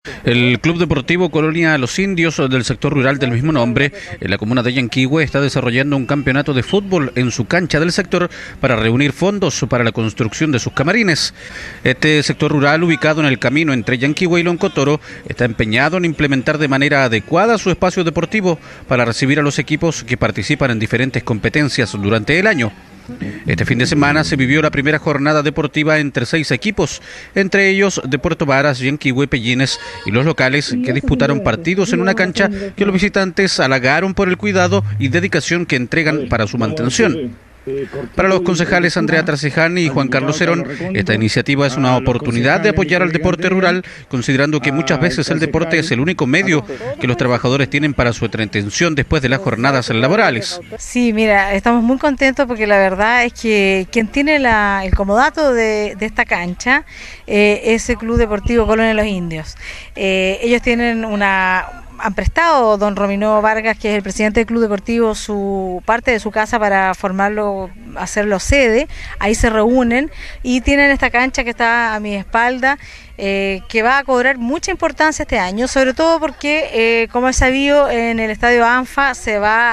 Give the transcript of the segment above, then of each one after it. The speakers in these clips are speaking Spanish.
El Club Deportivo Colonia Los Indios del sector rural del mismo nombre, en la comuna de Yanquihue, está desarrollando un campeonato de fútbol en su cancha del sector para reunir fondos para la construcción de sus camarines. Este sector rural, ubicado en el camino entre Yanquihue y Loncotoro, está empeñado en implementar de manera adecuada su espacio deportivo para recibir a los equipos que participan en diferentes competencias durante el año. Este fin de semana se vivió la primera jornada deportiva entre 6 equipos, entre ellos de Puerto Varas, Yanquihue, Pellines y los locales, que disputaron partidos en una cancha que los visitantes halagaron por el cuidado y dedicación que entregan para su mantención. Para los concejales Andrea Traceján y Juan Carlos Herón, esta iniciativa es una oportunidad de apoyar al deporte rural, considerando que muchas veces el deporte es el único medio que los trabajadores tienen para su entretención después de las jornadas laborales. Sí, mira, estamos muy contentos porque la verdad es que quien tiene el comodato de esta cancha es el Club Deportivo Colonia Los Indios. Ellos tienen han prestado don Rominó Vargas, que es el presidente del Club Deportivo, su parte de su casa para formarlo, hacerlo sede. Ahí se reúnen y tienen esta cancha que está a mi espalda, que va a cobrar mucha importancia este año, sobre todo porque, como es sabido, en el Estadio ANFA se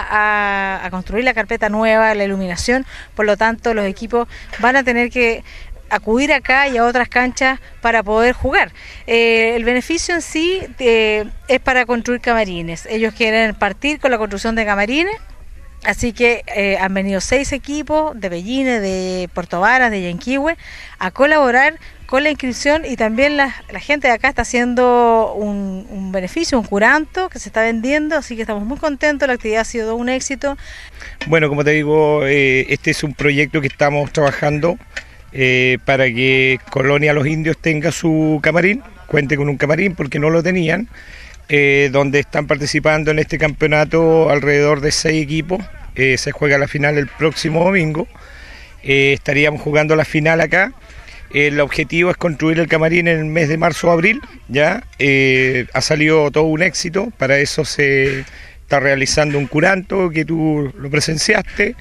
va a construir la carpeta nueva, la iluminación, por lo tanto los equipos van a tener que acudir acá y a otras canchas para poder jugar. El beneficio en sí es para construir camarines. Ellos quieren partir con la construcción de camarines, así que han venido 6 equipos de Pellines, de Puerto Varas, de Yanquihue, a colaborar con la inscripción, y también la gente de acá está haciendo un beneficio, un curanto que se está vendiendo, así que estamos muy contentos, la actividad ha sido un éxito. Bueno, como te digo, este es un proyecto que estamos trabajando para que Colonia Los Indios tenga su camarín, cuente con un camarín porque no lo tenían, donde están participando en este campeonato alrededor de 6 equipos. Se juega la final el próximo domingo, estaríamos jugando la final acá. El objetivo es construir el camarín en el mes de marzo o abril, ya ha salido todo un éxito. Para eso se está realizando un curanto que tú lo presenciaste,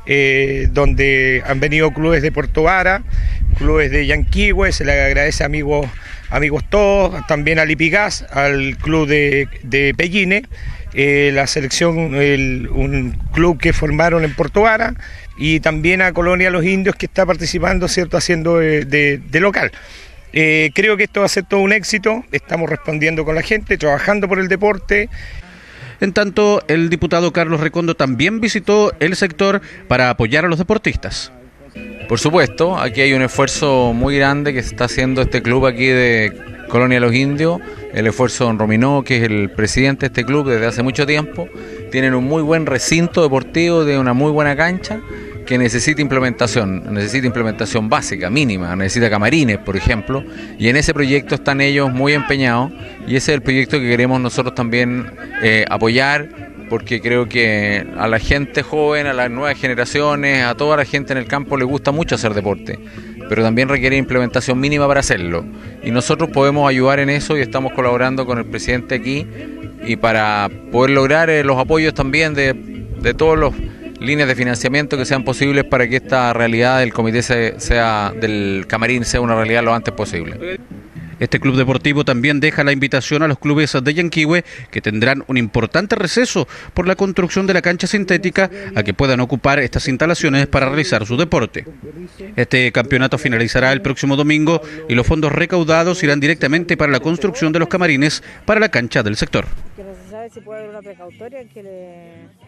donde han venido clubes de Puerto Vara, clubes de Yanquihue, se le agradece a amigos todos, también al Lipigas, al club de Pellines, la selección, un club que formaron en Puerto Vara, y también a Colonia Los Indios, que está participando, ¿cierto?, haciendo de local. Creo que esto va a ser todo un éxito, estamos respondiendo con la gente, trabajando por el deporte. En tanto, el diputado Carlos Recondo también visitó el sector para apoyar a los deportistas. Por supuesto, aquí hay un esfuerzo muy grande que se está haciendo este club aquí de Colonia Los Indios, el esfuerzo de don Rominó, que es el presidente de este club desde hace mucho tiempo. Tienen un muy buen recinto deportivo de una muy buena cancha que necesita implementación básica, mínima, necesita camarines, por ejemplo, y en ese proyecto están ellos muy empeñados, y ese es el proyecto que queremos nosotros también apoyar, porque creo que a la gente joven, a las nuevas generaciones, a toda la gente en el campo le gusta mucho hacer deporte, pero también requiere implementación mínima para hacerlo, y nosotros podemos ayudar en eso y estamos colaborando con el presidente aquí, y para poder lograr los apoyos también de todos los líneas de financiamiento que sean posibles para que esta realidad del comité del camarín sea una realidad lo antes posible. Este club deportivo también deja la invitación a los clubes de Yanquihue, que tendrán un importante receso por la construcción de la cancha sintética, a que puedan ocupar estas instalaciones para realizar su deporte. Este campeonato finalizará el próximo domingo y los fondos recaudados irán directamente para la construcción de los camarines para la cancha del sector. Que no se sabe si puede haber una precautoria que le